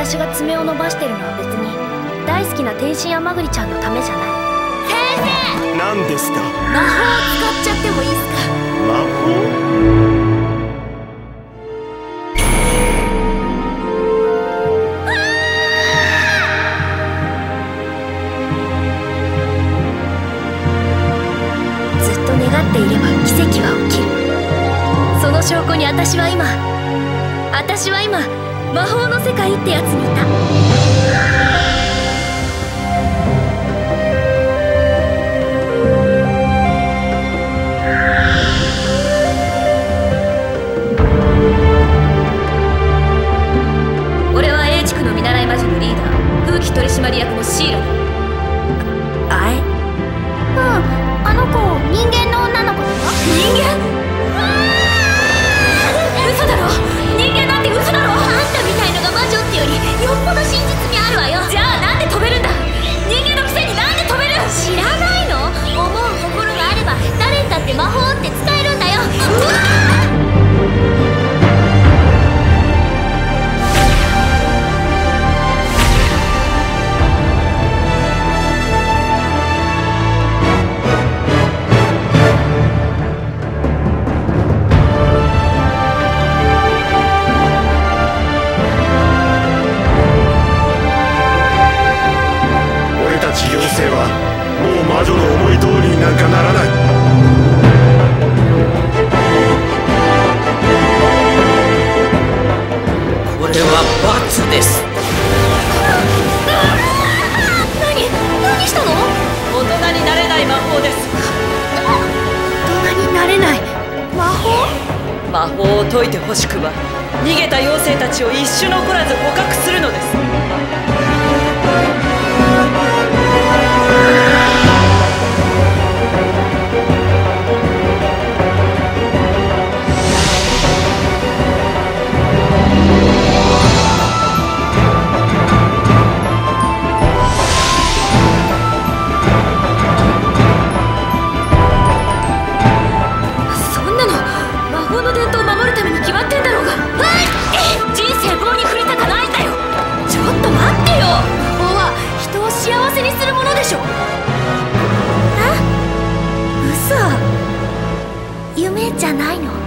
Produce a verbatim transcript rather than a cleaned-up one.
私が爪を伸ばしてるのは別に大好きな天心甘栗ちゃんのためじゃない。先生、 何ですか？ 魔法を使っちゃってもいいっすか？ 魔法？ ずっと願っていれば奇跡は起きる。その証拠に私は今私は今魔法の世界ってやつにいた。俺は A 地区の見習い魔女のリーダー、風紀取締役のシーラだ。あえうん、あの子人間の女の子だよ。人間？嘘だろ。人間なんて嘘だろ。あんたみたいのが魔女ってよりよっぽど真実味あるわよ。じゃあなんで飛べるんだ。人間のくせになんで飛べる。知らないの？思う心があれば誰にだって魔法って使えるんだよ。うわ妖精はもう魔女の思い通りになんかならない。 これは罰です。 何何したの？ 大人になれない魔法です。 大人になれない魔法？ 魔法を解いてほしくば逃げた妖精たちを一種残らず捕獲するのです。 夢じゃないの？